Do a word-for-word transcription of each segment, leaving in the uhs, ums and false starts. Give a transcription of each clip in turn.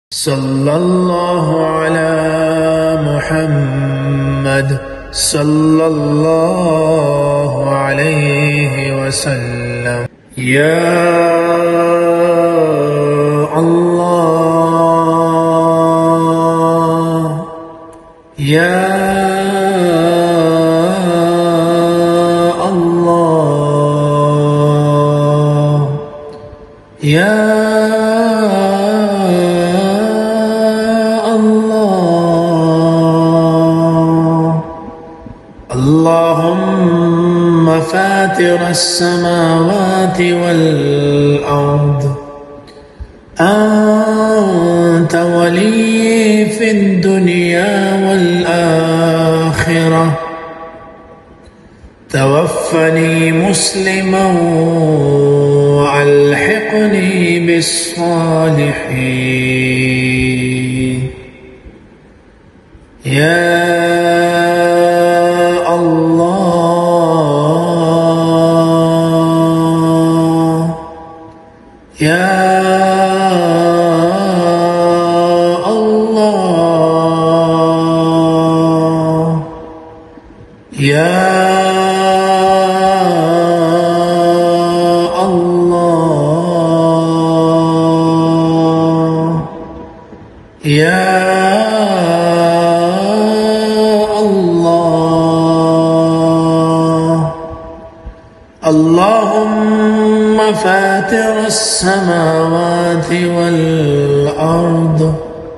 صلى الله على محمد صلى الله عليه وسلم. يا الله يا الله يا اللهم فاتر السماوات والأرض، أنت ولي في الدنيا والآخرة، توفني مسلما وألحقني بالصالحين. يا يا الله يا الله يا الله اللهم فاتر السماوات والأرض،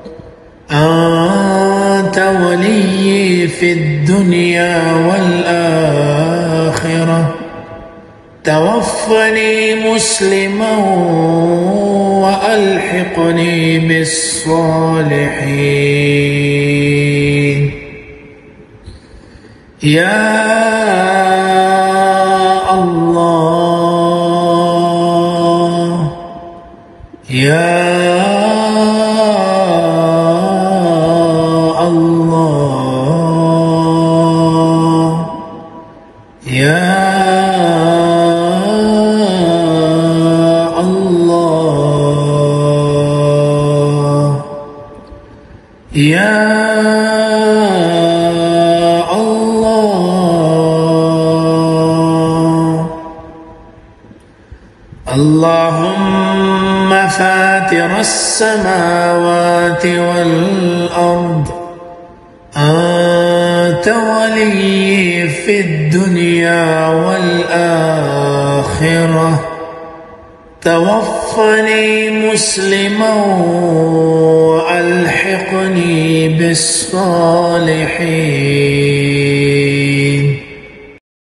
أنت ولي في الدنيا والآخرة، توفني مسلما وألحقني بالصالحين. يا يا الله يا الله يا الله اللهم فاتر السماوات والأرض، أنت ولي في الدنيا والآخرة، توفني مسلما وألحقني بالصالحين.